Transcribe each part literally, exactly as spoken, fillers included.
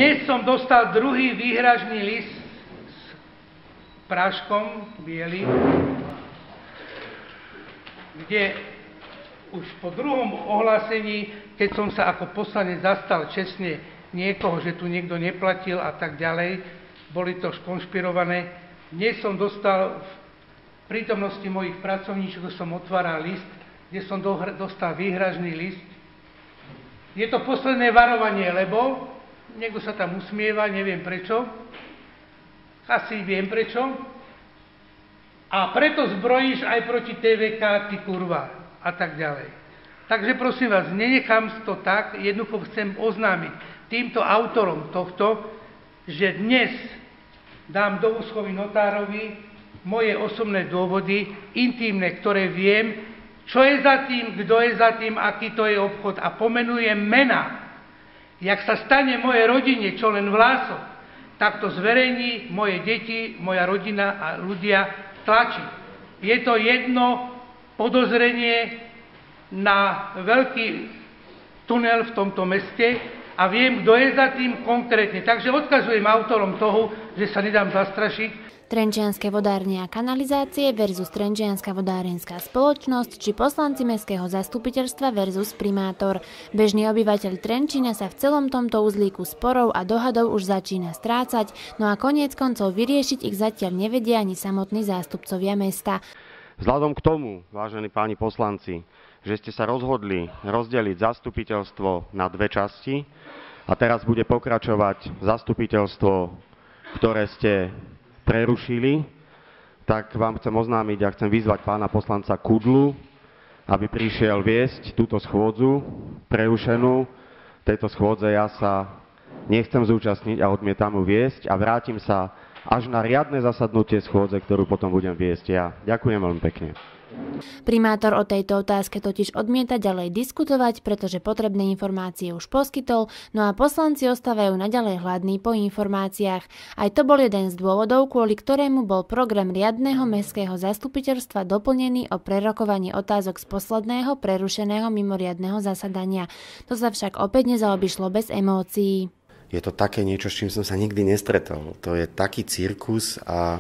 Dnes som dostal druhý výhražný list s práškom bielým, kde už po druhom ohlásení, keď som sa ako poslanec zastal čestne niekoho, že tu niekto neplatil a tak ďalej, boli to škonšpirované. Dnes som dostal v prítomnosti mojich pracovníčok, som otváral list, kde som dostal výhražný list. Je to posledné varovanie, lebo niekto sa tam usmieva, neviem prečo. Asi viem prečo. A preto zbrojíš aj proti té vé ká, ty kurva. A tak ďalej. Takže prosím vás, nenechám to tak, jednoducho chcem oznámiť týmto autorom tohto, že dnes dám do úschovy notárovi moje osobné dôvody, intímne, ktoré viem, čo je za tým, kto je za tým, aký to je obchod a pomenujem mena. Jak sa stane mojej rodine čo len vlások, tak to zverejní moje deti, moja rodina a ľudia tlačí. Je to jedno podozrenie na veľký tunel v tomto meste a viem, kto je za tým konkrétne. Takže odkazujem autorom toho, že sa nedám zastrašiť. Trenčianske vodárne a kanalizácie versus Trenčianska vodárenská spoločnosť či poslanci mestského zastupiteľstva versus primátor. Bežný obyvateľ Trenčína sa v celom tomto uzlíku sporov a dohadov už začína strácať, no a koniec koncov vyriešiť ich zatiaľ nevedia ani samotní zástupcovia mesta. Vzhľadom k tomu, vážení páni poslanci, že ste sa rozhodli rozdeliť zastupiteľstvo na dve časti a teraz bude pokračovať zastupiteľstvo, ktoré ste prerušili, tak vám chcem oznámiť a chcem vyzvať pána poslanca Kudlu, aby prišiel viesť túto schôdzu prerušenú. Tejto schôdze ja sa nechcem zúčastniť a odmietam ju viesť a vrátim sa až na riadne zasadnutie schôdze, ktorú potom budem viesť ja. Ďakujem veľmi pekne. Primátor o tejto otázke totiž odmieta ďalej diskutovať, pretože potrebné informácie už poskytol, no a poslanci ostávajú naďalej hladní po informáciách. Aj to bol jeden z dôvodov, kvôli ktorému bol program riadneho mestského zastupiteľstva doplnený o prerokovanie otázok z posledného prerušeného mimoriadneho zasadania. To sa však opäť nezaobišlo bez emócií. Je to také niečo, s čím som sa nikdy nestretol. To je taký cirkus a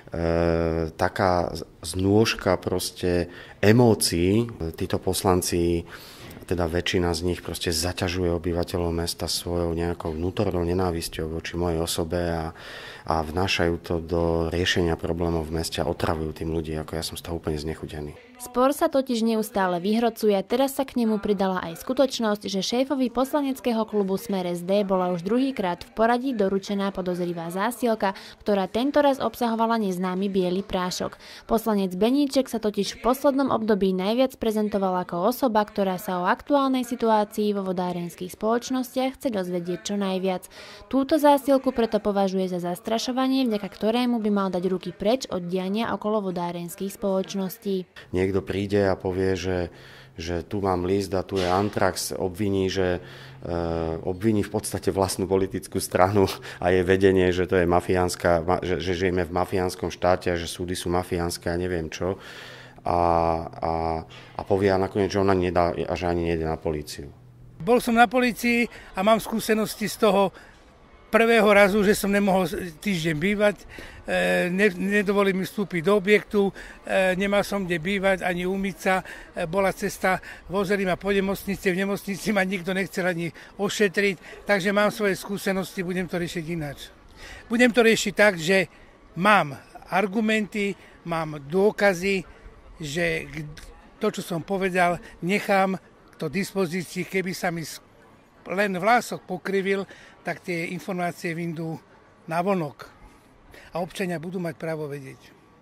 E, taká znôžka proste emócií. Títo poslanci, teda väčšina z nich proste zaťažuje obyvateľov mesta svojou nejakou vnútornou nenávisťou voči mojej osobe a, a vnášajú to do riešenia problémov v meste a otravujú tým ľudí, ako ja som z toho úplne znechutený. Spor sa totiž neustále vyhrocuje, teraz sa k nemu pridala aj skutočnosť, že šéfovi poslaneckého klubu Smer es dé bola už druhýkrát v poradí doručená podozrivá zásielka, ktorá tentoraz obsahovala neznámy biely prášok. Poslanec Beníček sa totiž v poslednom období najviac prezentoval ako osoba, ktorá sa o aktuálnej situácii vo vodárenských spoločnostiach chce dozvedieť čo najviac. Túto zásielku preto považuje za zastrašovanie, vďaka ktorému by mal dať ruky preč od diania okolo vodárenských spoločností. Niekto príde a povie, že, že tu mám list a tu je antrax, obviní, že e, obviní v podstate vlastnú politickú stranu a je vedenie, že to je mafiánska, že, že žijeme v mafiánskom štáte a že súdy sú mafiánske a neviem čo. A, a, a povie nakoniec, že ona nedá, a že ani nejde na políciu. Bol som na polícii a mám skúsenosti z toho prvého razu, že som nemohol týždeň bývať, e, ne, nedovolili mi vstúpiť do objektu, e, nemal som kde bývať, ani umyť sa, e, bola cesta, vozili ma po nemocnici, v nemocnici ma nikto nechcel ani ošetriť, takže mám svoje skúsenosti, budem to riešiť ináč. Budem to riešiť tak, že mám argumenty, mám dôkazy, že to, čo som povedal, nechám to dispozícii, keby sa mi len vlások pokrivil, tak tie informácie vyjdú na vonok. A občania budú mať právo vedieť.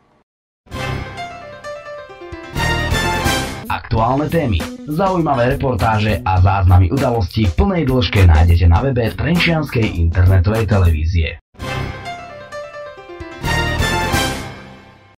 Aktuálne témy, zaujímavé reportáže a záznamy udalostí v plnej dĺžke nájdete na webe Trenčianskej internetovej televízie.